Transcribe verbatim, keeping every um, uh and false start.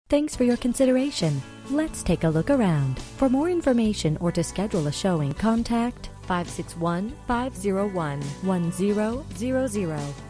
Thanks for your consideration. Let's take a look around. For more information or to schedule a showing, contact five six one, five zero one, one zero zero zero.